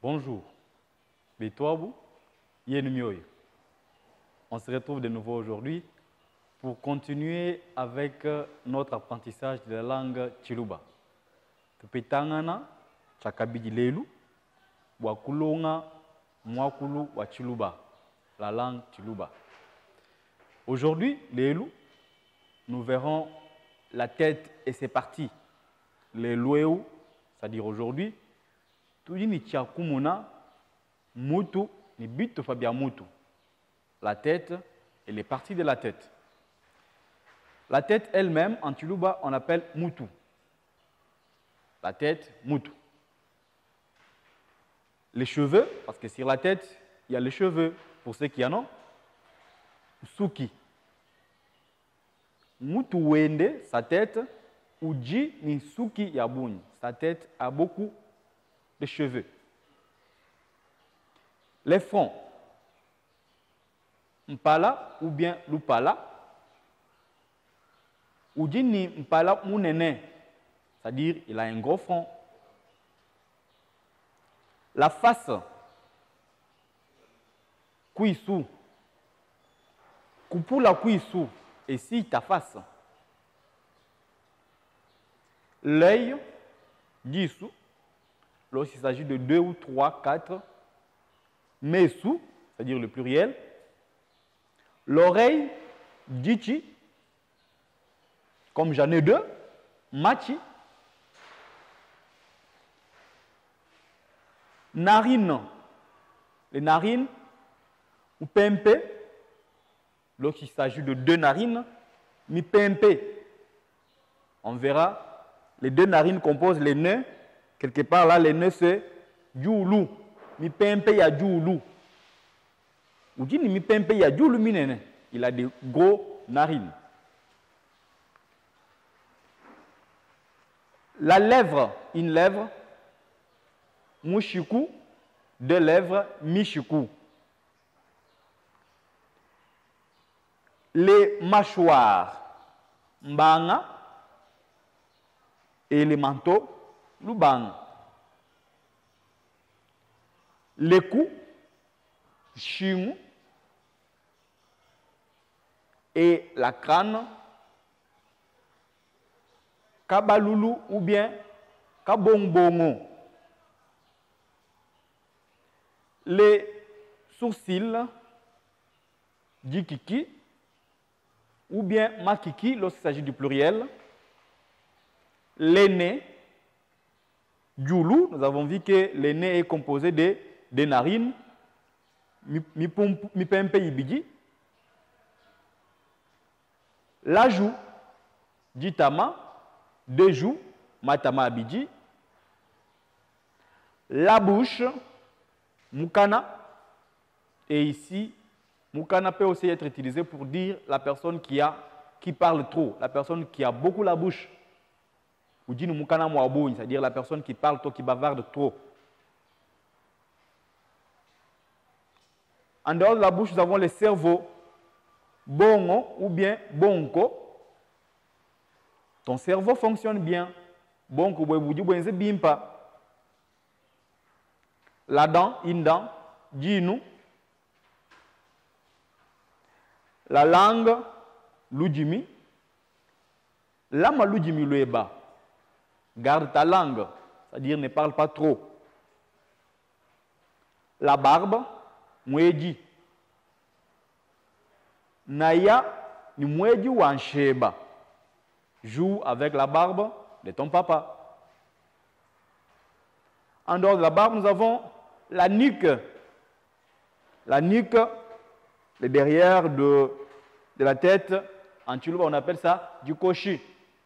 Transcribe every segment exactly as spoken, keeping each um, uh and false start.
Bonjour, Betoabou, Yenumioy. On se retrouve de nouveau aujourd'hui pour continuer avec notre apprentissage de la langue Chiluba. Tupetangana, Chakabidi Lelu, Wakulonga, Mwakulu, Wachiluba, la langue Chiluba. Aujourd'hui, Lelu, nous verrons la tête et ses parties. Les Louéou, c'est-à-dire aujourd'hui, tout dit ni Tchakumuna, Mutu, ni Bitu Fabia Mutu. La tête et les parties de la tête. La tête elle-même, en Chiluba, on appelle Mutu. La tête, Mutu. Les cheveux, parce que sur la tête, il y a les cheveux, pour ceux qui en ont, Suki. Mutu Wende, sa tête, Uji ni Suki Yabuni. Sa tête a beaucoup de cheveux. Les fronts. Mpala ou bien Lupala. Uji ni Mpala Mounene. C'est-à-dire il a un gros front. La face. Kuisu. Kupula Kuisu. Et si ta face. L'œil. Disu. Lorsqu'il s'agit de deux ou trois, quatre. Mesu. C'est-à-dire le pluriel. L'oreille. Dichi. Comme j'en ai deux. Machi. Narine. Les narines. Ou pempe. Lorsqu'il s'agit de deux narines. Mi pempe. On verra. Les deux narines composent les nœuds. Quelque part là, les nœuds c'est Djoulou. Mi pempe ya Djoulou. Ou dit mi pempe ya Djoulou minene. Il a des gros narines. La lèvre, une lèvre. Mouchikou. Deux lèvres. Michikou. Les mâchoires. Mbanga. Et les manteaux. Lubang. Les coups, chimou, et la crâne, kabaloulou ou bien kabongbongo. Les sourcils, dikiki, ou bien makiki lorsqu'il s'agit du pluriel. Les nez, Djoulou, nous avons vu que le nez est composé de, de narines, mi pempe ibidi. La joue, ditama, deux joues, matama abidi. La bouche, mukana. Et ici, mukana peut aussi être utilisé pour dire la personne qui, a, qui parle trop, la personne qui a beaucoup la bouche. Ou dit nous mukana mouabouni, c'est-à-dire la personne qui parle trop, qui bavarde trop. En dehors de la bouche, nous avons le cerveau. Bongo ou bien bonko. Ton cerveau fonctionne bien. Bonko, boubouji, boubouji, bimpa. La dent, une dent, djinu. La langue, l'ujimi. Lama l'ujimi lueba. Garde ta langue, c'est-à-dire ne parle pas trop. La barbe, mouedi. Naya, ni mouedi ou ancheba. Joue avec la barbe de ton papa. En dehors de la barbe, nous avons la nuque. La nuque, le derrière de, de la tête, en Chiluba, on appelle ça du koshi.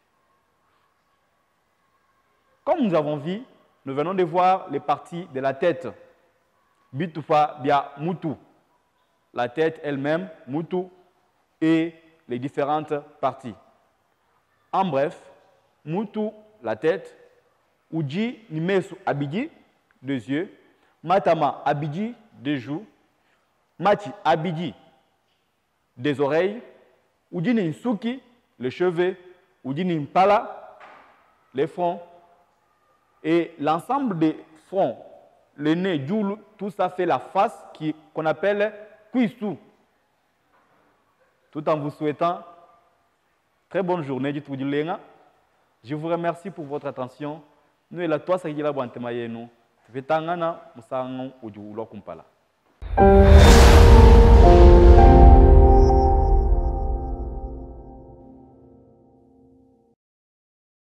Comme nous avons vu, nous venons de voir les parties de la tête. Bitufa bia mutu. La tête elle-même, mutu, et les différentes parties. En bref, mutu, la tête. Uji nimesu abidi, deux yeux. Matama abidi, deux joues. Mati abidi, des oreilles. Uji ninsuki, les cheveux. Uji nimpala, les fronts. Et l'ensemble des fronts, le nez, Djoul, tout ça fait la face qu'on appelle Kuisu. Tout en vous souhaitant très bonne journée du Lenga. Je vous remercie pour votre attention. Nous et la toi, ça y est la bonne temaye nous. Vetangana, musango, uju, ulo kumpala.